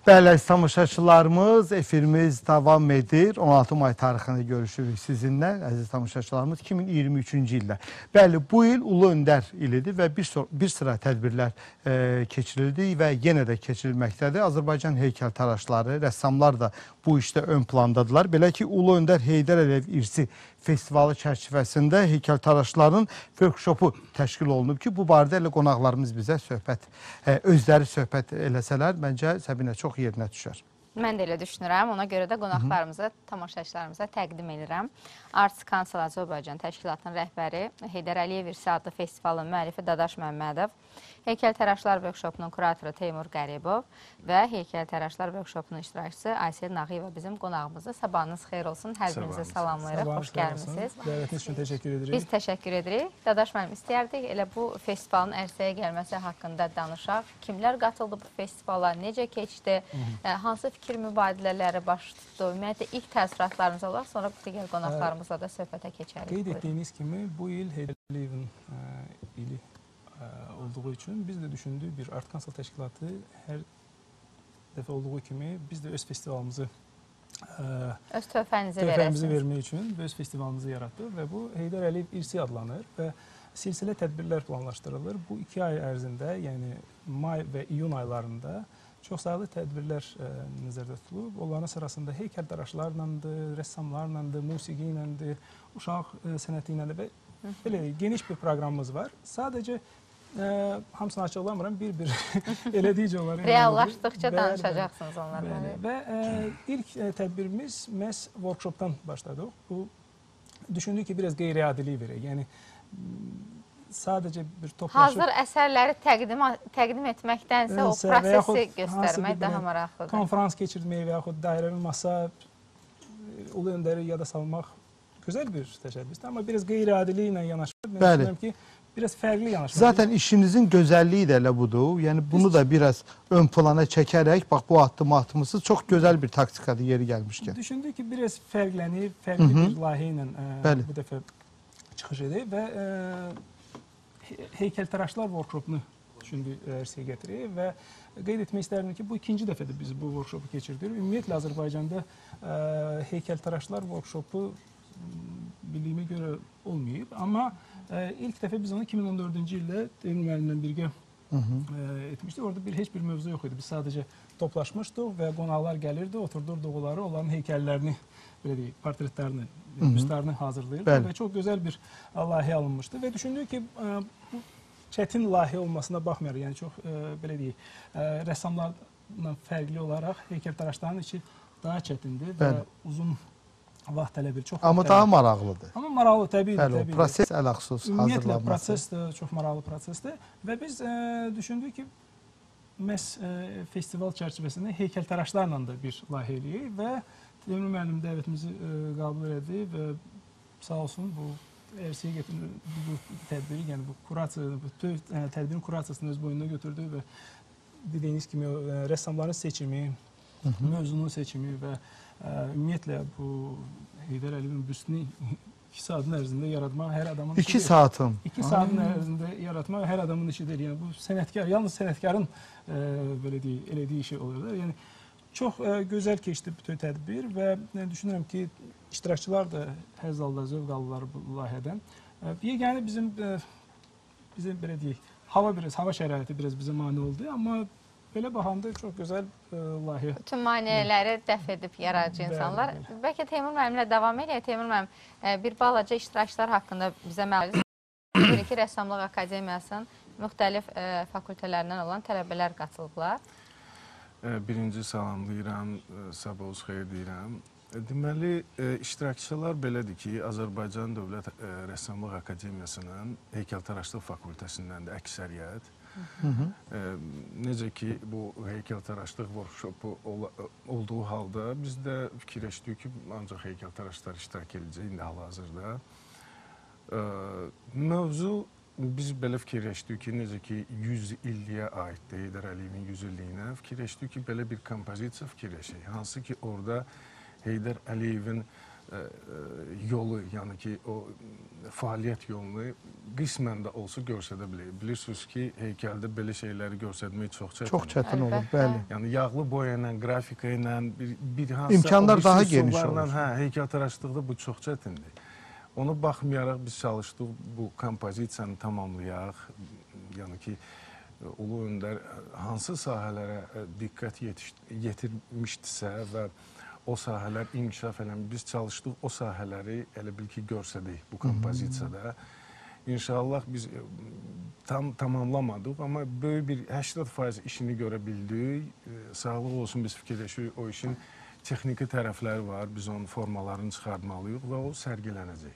Bəli, əziz tamaşaçılarımız, efirimiz davam edir. 16 may tarixində görüşürük sizinlə, əziz tamaşaçılarımız, 2023-cü ildə. Bəli, bu il Ulu Öndər ilidir və bir sıra tədbirlər keçirildi və yenə də keçirilməkdədir. Azərbaycan heykəltaraşları, rəssamlar da bu işdə ön plandadırlar. Belə ki, Ulu Öndər Heydər Əliyev İrsi festivalı çərçivəsində heykəltaraşların workshopu təşkil olunub ki, bu barədə elə qonaqlarımız bizə özləri söhbət eləsələr, məncə Səbinə çox yerinə düşər. Mən də elə düşünürəm. Ona görə də qonaqlarımıza, tamaşaçılarımıza təqdim edirəm. Arts Council Azərbaycan Təşkilatının rəhbəri, Heydər Əliyev İrsi adlı festivalın müəllifi Dadaş Məmmədov, Heykəltaraşlar workshopunun kuratoru Teymur Qəribov və Heykəltaraşlar workshopunun iştirakçısı Aysel Nağıyeva bizim qonağımızdır. Sabahınız xeyir olsun. Hər birinizi salamlayırıq. Xoş gəlmişsiniz. Dəvətiniz üçün təşəkkür edirik. Biz təşəkkür edirik. Dadaş müəllim, istəyərdik elə bu festivalın ərsəyə gəlməsi haqqında danışaq. Kimlər qatıldı bu festivala, necə keçdi, hansı fikir mübadilələri baş tutdu, ümumiyyətlə ilk təəssüratlarınız olaraq, sonra digər qonaqlarımızla da söhbətə keçərik. Qeyd etdiyiniz kimi bu il Heydər Əliyevin ili olduğu üçün biz də düşündük, bir Art Council təşkilatı hər dəfə olduğu kimi biz də öz festivalımızı öz töhfənizi vermək üçün öz festivalımızı yaratdıq və bu Heydər Əliyev İrsi adlanır və silsilə tədbirlər planlaşdırılır. Bu 2 ay ərzində, yəni may və iyun aylarında çox sayılı tədbirlər nəzərdə tutulub. Onların sırasında heykəltaraşlarlandır, rəssamlarlandır, musiqi iləndir, uşaq sənəti iləndir və belə geniş bir proqramımız var. Sadəcə hamısını açıqlamıram, bir elədikcə onları reallaşdıqca danışacaqsınız onlarla. Və ilk tədbirimiz məhz workshopdan başladıq. Bu düşündük ki, biraz qeyri-adilik verək. Yəni sadəcə bir toplaşıb hazır əsərləri təqdim etməkdənsə o prosesi göstərmək daha maraqlıdır. Konferans keçirmək və yaxud dairəvi masa, Ulu Öndəri yada salmaq gözəl bir təşəbbüsdür. Amma biraz qeyri-adilik ilə yanaşmaq, mən düşünürəm ki, biraz fərqli yanaşmaq. Zaten işinizin gözəlliyi də elə budur. Yəni bunu da biraz ön plana çəkərək, bax bu atmışsınız, çox gözəl bir taktikadır yeri gəlmişkən. Düşündük ki, biraz fərqlənib, fərqli bir layihə ilə bu dəfə çıxış edək və heykəltaraşlar workshopunu düşündük ərsəyə gətirək və qeyd etmək istərdim ki, bu ikinci dəfədir biz bu workshopu keçirdik. Ümumiyyətlə Azərbaycanda heykəltaraşlar workshopu bildiyimə görə olmayıb, amma ilk dəfə biz onu 2014-cü ildə Teymur müəllimlə birgə etmişdik. Orada heç bir mövzu yox idi. Biz sadəcə toplaşmışdıq və qonaqlar gəlirdi, oturdurduq onların heykəllərini, belə deyək, portretlərini, büstlərini hazırlayırdıq və çox gözəl bir layihə alınmışdı və düşündük ki, bu çətin layihə olmasına baxmayaraq, yəni çox, belə deyək, rəssamlarla fərqli olaraq heykəltaraşların içi daha çətindir və uzun vaxt tələb edir. Amma daha maraqlıdır. Amma maraqlı, təbii. Proses ələxsus hazırlanması. Ümumiyyətlə, prosesdir, çox maraqlı prosesdir və biz düşündük ki, məhz festival çərçivəsində heykəltaraşlarla da bir layihə eləyək və Teymur müəllim dəvətimizi qəbul elədi və sağ olsun bu ərsəyə gətirdi bu tədbiri, yəni bu tədbirin kurasiyasını öz boynuna götürdü və dediyiniz kimi rəssamların seçimi, mövzunun seçimi və ümumiyyətlə bu Heydər Əliyevin büstünü 2 saatın ərzində yaratmaq hər adamın işidir. 2 saatın? 2 saatın ərzində yaratmaq hər adamın işidir. Yəni bu sənətkar, yalnız sənətkarın belə deyək, elədiyi işi oluyor. Yəni çox gözəl keçdi bütün tədbir və düşünürəm ki, iştirakçılar da həzz aldılar, zövq aldılar bu layihədən. Yeganə bizim belə deyək, hava şəraiti biraz bizə mane oldu, amma belə baxanda çox gözəl layihə. Bütün maneələri dəf edib yaradıcı insanlar. Bəlkə Teymur müəllimlə davam edək. Teymur müəllim, bir balaca iştirakçılar haqqında bizə məlumat verir ki, Rəssamlıq Akademiyasının müxtəlif fakültələrindən olan tələbələr qatılıblar. Birinci salamlayıram, sabahınız xeyir deyirəm. Deməli, iştirakçılar belədir ki, Azərbaycan Dövlət Rəssamlıq Akademiyasının Heykəltaraşlıq fakültəsindən də əksəriyyət. Necə ki, bu heykəltaraşlıq workshopu olduğu halda biz də fikirləşdik ki, ancaq heykəltaraşlar iştirak edəcək indi hal-hazırda. Mövzu biz belə fikirləşdik ki, necə ki 100 illiyə aiddir, Heydər Əliyevin 100 illiyinə fikirləşdik ki, belə bir kompozisiya fikirləşək. Hansı ki, orada Heydər Əliyevin yolu, yəni ki, o fəaliyyət yolunu qismən də olsa göstərə bilər. Bilirsiniz ki, heykəldə belə şeyləri göstərmək çox çətindir. Çox çətin olur, bəli. Yəni yağlı boya ilə, qrafika ilə, bir hansısa İmkanlar daha geniş olur. Hə, heykəltaraşlıqda bu çox çətindir. Ona baxmayaraq biz çalışdıq bu kompozisiyanı tamamlayaq. Yəni ki, Ulu Öndər hansı sahələrə diqqət yetirmişdisə və o sahələr inkişaf eləmiş, biz çalışdıq o sahələri elə bil ki, görsədik bu kompozisiyada. İnşallah biz tam tamamlamadıq, amma böyük bir 80% işini görə bildik. Sağlıq olsun, biz fikirləşirik, o işin texniki tərəfləri var, biz onun formalarını çıxartmalıyıq və o sərgilənəcək.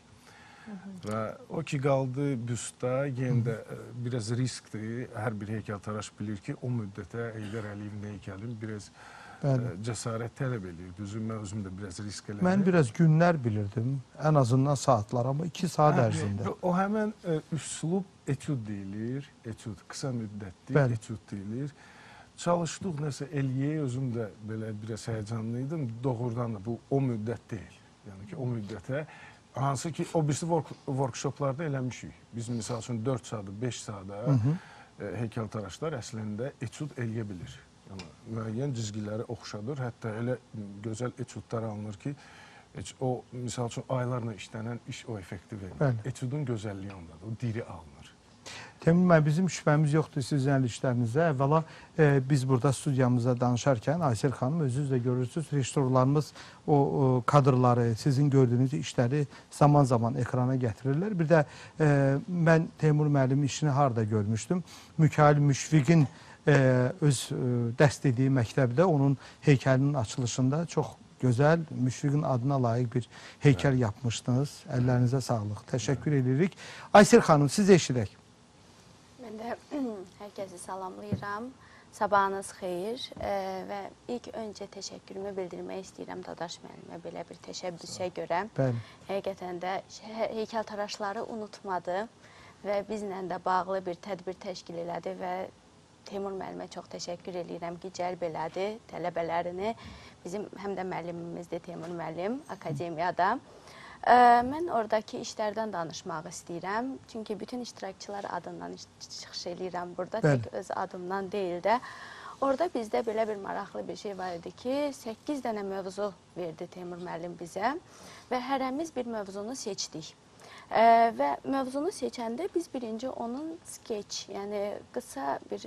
Və o ki, qaldı büstda, yenə də biraz riskdir. Hər bir heykəltaraş bilir ki, o müddətə Heydər Əliyevin heykəlini biraz cəsarət tələb edir. Düzü, mən özüm də biraz risk elədim. Mən biraz günlər bilirdim, ən azından saatlar, amma 2 saat ərzində. O həmən üslub etüd deyilir, etüd, qısa müddətli etüd deyilir. Çalışdıq, nəsə eləyək, özüm də belə biraz həyəcanlıydım. Doğrudan da bu o müddət deyil. Yəni ki, o müddətə, hansı ki, o birisi workshoplarda eləmişik. Biz, misal üçün, 4 saata, 5 saata heykəltaraşlar əslində etüd eləyə bilir. Yəni, müəyyən cizgiləri oxşadır. Hətta elə gözəl etüdlər alınır ki, o, misal üçün, aylarla işlənən iş o effekti verir. Etüdün gözəlliyi ondadır, o diri alınır. Teymur bəy, bizim şübhəmiz yoxdur sizin əl işlərinizə. Əvvəla biz burada studiyamızda danışarkən Aysel xanım, özünüz də görürsünüz, rejissorlarımız o kadrları, sizin gördüyünüz işləri zaman-zaman ekrana gətirirlər. Bir də mən Teymur müəllimin işini harada görmüşdüm. Mikail Müşfiqin öz dəst dediyi məktəbdə onun heykəlinin açılışında çox gözəl, Müşfiqin adına layiq bir heykəl yapmışdınız. Əllərinizə sağlıq. Təşəkkür edirik. Aysel xanım, siz eşidək. Mən də hər kəsi salamlayıram. Sabahınız xeyir və ilk öncə təşəkkürümü bildirmək istəyirəm Dadaş müəllimə belə bir təşəbbüsə görə. Həqiqətən də heykəltaraşları unutmadı və bizlə də bağlı bir tədbir təşkil elədi və Teymur müəllimə çox təşəkkür edirəm ki, cəlb elədi tələbələrini. Bizim həm də müəllimimizdir Teymur müəllim akademiyada. Mən oradakı işlərdən danışmaq istəyirəm. Çünki bütün iştirakçılar adından çıxış edirəm burada, tək öz adımdan deyil də. Orada bizdə belə bir maraqlı bir şey var idi ki, 8 dənə mövzu verdi Teymur müəllim bizə və hərəmiz bir mövzunu seçdik. Və mövzunu seçəndə biz birinci onun skeç, yəni qısa bir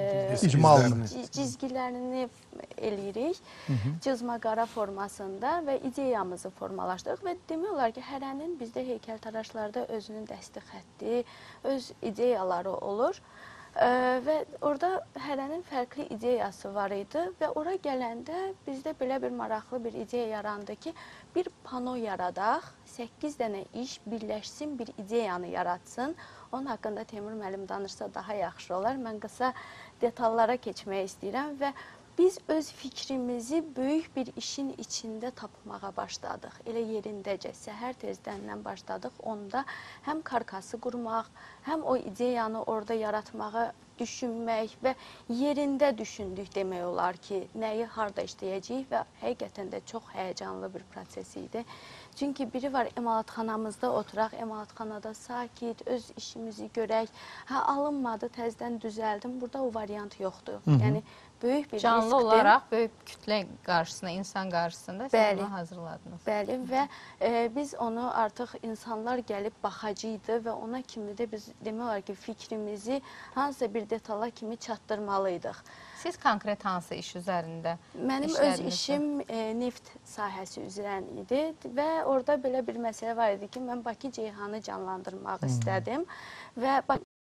cizgilərini eləyirik, cızma-qara formasında və ideyamızı formalaşdırıq və demək olar ki, hərənin bizdə heykəltaraşlarda özünün dəsti xətti, öz ideyaları olur. Və orada hərənin fərqli ideyası var idi və ora gələndə bizdə belə bir maraqlı bir ideya yarandı ki, bir pano yaradaq, 8 dənə iş birləşsin, bir ideyanı yaratsın. Onun haqqında Teymur müəllim danışsa daha yaxşı olar. Mən qısa detallara keçmək istəyirəm və biz öz fikrimizi böyük bir işin içində tapmağa başladıq. Elə yerindəcə, səhər tezdəndən başladıq. Onda həm karkası qurmaq, həm o ideyanı orada yaratmağı düşünmək və yerində düşündük demək olar ki, nəyi harda işləyəcəyik və həqiqətən də çox həyəcanlı bir proses idi. Çünki biri var, emalatxanamızda oturaq, emalatxanada sakit, öz işimizi görək. Hə, alınmadı, təzdən düzəldim. Burada o variant yoxdur. Yəni, böyük bir canlı riskdir. olaraq böyük kütlə qarşısında, insan qarşısında siz bunu hazırladınız. Bəli və biz onu artıq insanlar gəlib baxacaqdı və ona kimi də biz demək olar ki, fikrimizi hansısa bir detala kimi çatdırmalıydıq. Siz konkret hansı iş üzərində Mənim öz işim neft sahəsi üzrə idi və orada belə bir məsələ var idi ki, mən Bakı Ceyhanı canlandırmaq istədim və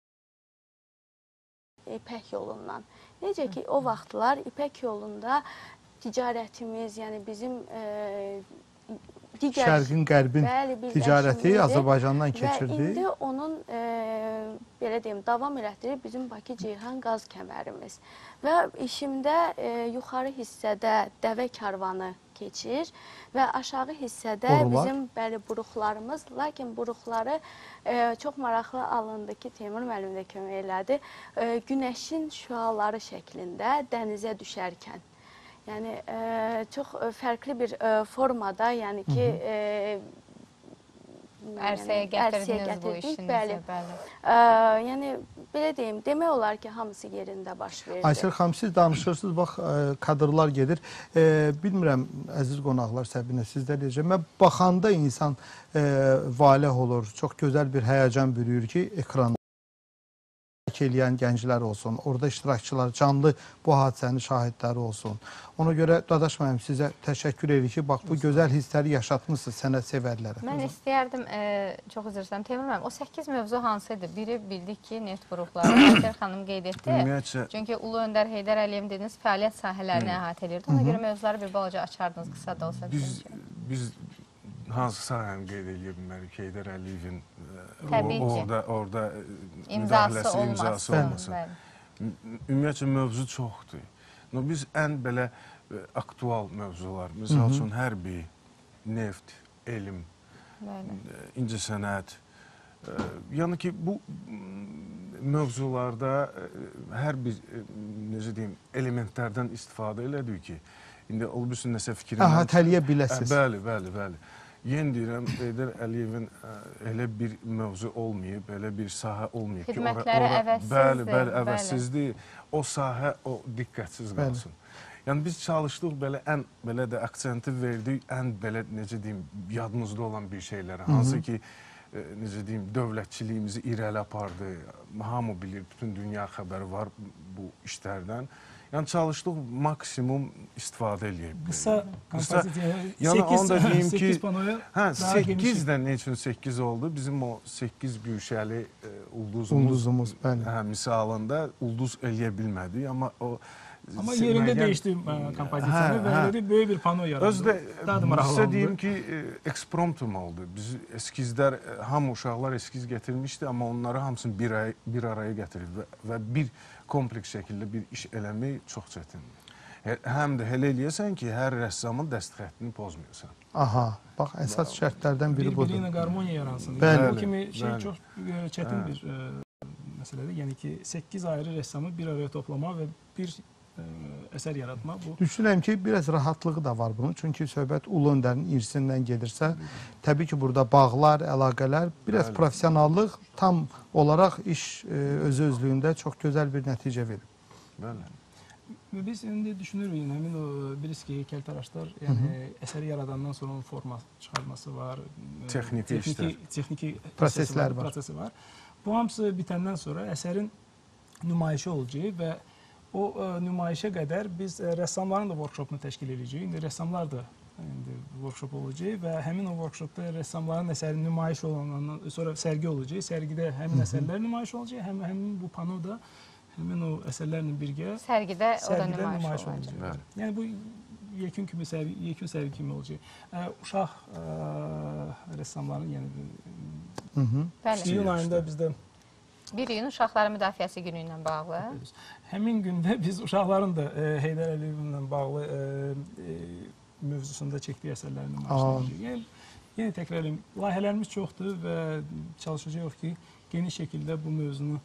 İpək yolundan. Necə ki, o vaxtlar İpək yolunda ticarətimiz, yəni bizim Şərqin, Qərbin ticarəti Azərbaycandan keçirdi. Və indi onun, belə deyim, davam elətdirir bizim Bakı-Ceyhan qaz kəmərimiz. Və işimdə yuxarı hissədə dəvə karvanı keçir və aşağı hissədə bizim buruqlarımız, lakin buruqları çox maraqlı alındı ki, Teymur müəllim də kömək elədi, günəşin şüaları şəklində dənizə düşərkən. Yəni çox fərqli bir formada, yəni ki, Ərsəyə gətirdiniz bu işinizi. Yəni belə deyim, demək olar ki, hamısı yerində baş verdi. Aysel xanım, siz danışırsınız, bax kadrlar gedir. Bilmirəm, əziz qonaqlar, Səbinə, sizdə deyəcəm. Mən baxanda insan valeh olur, çox gözəl bir həyəcan bürüyür ki, ekranda eləyən gənclər olsun, orada iştirakçılar, canlı bu hadisənin şahidləri olsun. Ona görə Dadaş müəllim sizə təşəkkür edirik ki, bax bu gözəl hissləri yaşatmışsınız sənət sevərlərə. Mən istəyərdim, çox üzr istəyirəm, Teymur müəllim, o 8 mövzu hansıydı? Biri bildik ki, neft vuruqları, Aysel xanım qeyd etdi. Çünki Ulu Öndər Heydər Əliyevin dediyiniz fəaliyyət sahələrini əhatə edirdi. Ona görə mövzuları bir balaca açardınız, qısa da olsa. Biz hansı sahəni qeyd edə bilmərik Heydər Əliyevin orada müdaxiləsi, imzası olmasın. Ümumiyyətlə, mövzu çoxdur. Biz ən belə aktual mövzular, misal üçün hərbi, neft, elm, incəsənət, yəni ki, bu mövzularda hər bir, necə deyim, elementlərdən istifadə elədik ki, indi olubüsün nəsə fikrindən... Əhatəliyə biləsiniz. Bəli, bəli, bəli. Yeni deyirəm, Heydər Əliyevin elə bir mövzu olmayıb, elə bir sahə olmayıb ki, xidmətləri əvəzsizdir. Bəli, bəli, əvəzsizdir. O sahə, o diqqətsiz qalsın. Yəni, biz çalışdıq, ən belə də aksenti verdik, ən belə, necə deyim, yadımızda olan bir şeylərə. Hansı ki, necə deyim, dövlətçiliyimizi irəli apardı. Hamı bilir, bütün dünya xəbəri var bu işlərdən. Yəni, çalışdıq maksimum istifadə eləyib. Qısa kompozisiya, 8 panoya daha geniş. 8 də nə üçün 8 oldu? Bizim o 8 güşəli ulduzumuz misalında ulduz eləyə bilmədik. Amma yerində dəyişdi kompozisiyanı və elədi, böyük bir pano yaradı. Sizə deyim ki, ekspromptum oldu. Biz eskizlər, hamı uşaqlar eskiz gətirmişdi, amma onları hamısını bir araya gətirib və bir kompleks şəkildə bir iş eləmək çox çətindir. Həm də elə eləyəsən ki, hər rəssamın dəst xəttini pozmayasan. Aha, bax, əsas şərtlərdən biri budur. Bir-birinə qarmoniya yaransın. Bu kimi şey çox çətin bir məsələdir. Yəni ki, 8 ayrı rəssamı bir araya toplamaq və bir əsər yaratmaq bu. Düşünürəm ki, biraz rahatlığı da var bunun. Çünki söhbət Ulu Öndərin irsindən gedirsə, təbii ki, burada bağlar, əlaqələr, biraz professionallıq tam olaraq iş özü-özlüyündə çox gözəl bir nəticə verir. Bəli. Biz indi düşünürük, həmin o bilirsiniz ki, heykəltaraşlar, yəni əsəri yaradandan sonra onun forma çıxarması var, texniki prosesi var. Bu hamısı bitəndən sonra əsərin nümayişi olacaq və o nümayişə qədər biz rəssamların da workshopunu təşkil edəcəyik. İndi rəssamlar da workshop olacaq və həmin o workshopda rəssamların əsəri nümayiş olandan sonra sərgi olacaq. Sərgidə həmin əsərlər nümayiş olacaq, həmin bu panoda həmin o əsərlərlə birgə sərgidə o da nümayiş olacaq. Yəni bu yekun sərgi kimi olacaq. Uşaq rəssamların, yəni iyun ayında bizdə 1 iyun Uşaqların Müdafiəsi Günü ilə bağlı. Həmin gündə biz uşaqların da Heydər Əliyevlə bağlı mövzusunda çəkdiyi əsərlərini nümayiş edəcəyik. Yəni təkrar edeyim, layihələrimiz çoxdur və çalışacağıq ki, geniş şəkildə bu mövzunu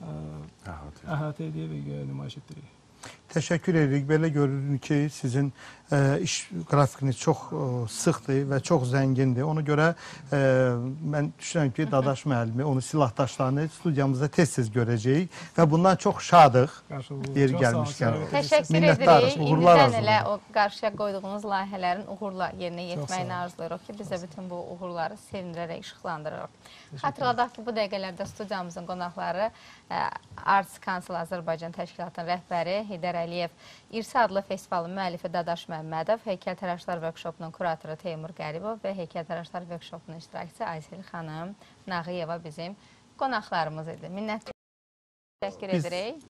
əhatə edək və nümayiş etdirək. Təşəkkür edirik. Belə görürük ki, sizin iş qrafikiniz çox sıxdır və çox zəngindir. Ona görə mən düşünürəm ki, Dadaş müəllimi, onun silahdaşlarını studiyamızda tez-tez görəcəyik və bundan çox şadıq. Yeri gəlmişkən. Təşəkkür edirik. İndidən elə o qarşıya qoyduğunuz layihələrin uğurla yerinə yetməyini arzulayırıq ki, biz də bütün bu uğurları sevindirərək işıqlandırırıq. Xatırladaq ki, bu dəqiqələrdə studiyamızın qonaqları Arts Council Azərbaycan Təşkilatının rəhbəri Heydər Əliyev, İrsi adlı festivalın müəllifi Dadaş Məmmədov, Heykəltaraşlar Workshopunun kuratoru Teymur Qəribov və Heykəltaraşlar Workshopunun iştirakçısı Aysel xanım Nağıyeva bizim qonaqlarımız idi. Minnətlər təşəkkür edirik.